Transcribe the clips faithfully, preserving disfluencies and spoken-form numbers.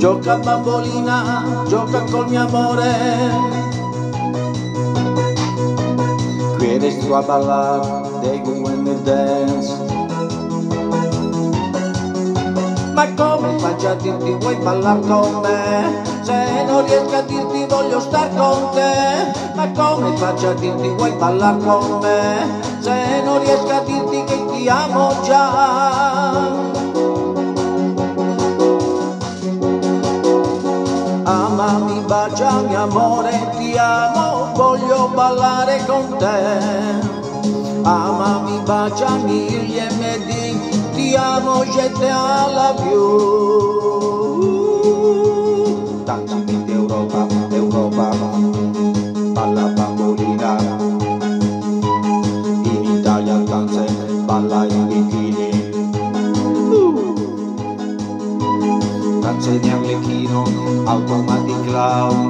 Gioca bambolina, gioca col mio amore. ¿Quieres tú a bailar de Winner Dance? Ma come faccio a dirti vuoi ballar con me? Se non riesco a dirti voglio star con te. Ma come faccio a dirti vuoi ballar con me? Se non riesco a dirti che ti amo già. Amami, baciami amore, ti amo, voglio ballare con te. Amami, baciami il M D, ti amo, je love you. Dancing d'Europa, Europa, balla bambolina. In Italia danza, balla in bikini. Danza in Arlecchino, Automatic Clown.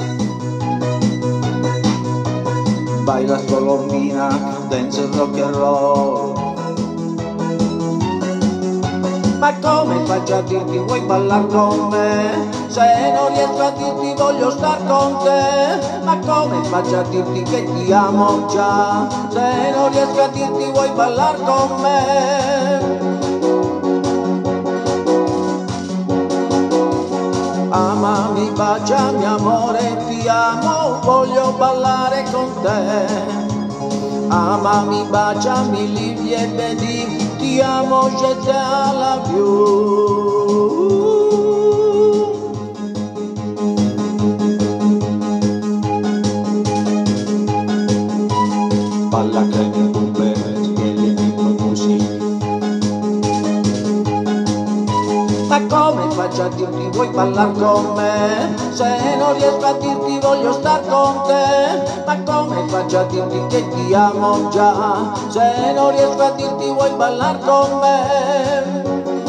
Baila colombina, dance rock and roll. Ma come faccio a dirti vuoi ballar con me? Se non riesco a dirti voglio star con te. Ma come faccio a dirti che ti amo già? Se non riesco a dirti vuoi ballar con me? Amami, baciami amore, ti amo, voglio ballare con te. Amami, baciami, live e vedi, ti amo, je love you. Balla che mi bube, schielle mi così. Ma come faccio a dirti vuoi ballar con me? Se non riesco a dirti voglio star con te. Ma come faccio a dirti che ti amo già? Se non riesco a dirti vuoi ballar con me?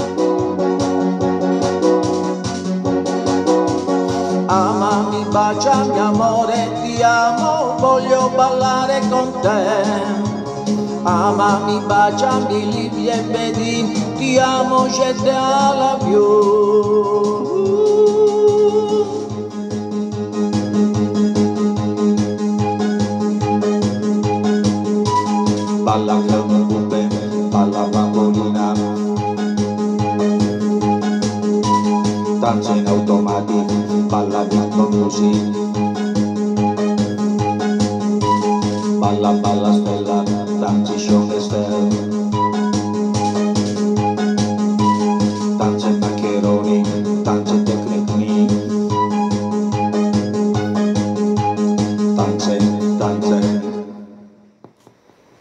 Amami, baciami amore, ti amo, voglio ballare con te. Amami, baciami, live e vedi, ti amo, je love you. Balla che una bube, balla bambolina. Danza in automatic, balla vinto così.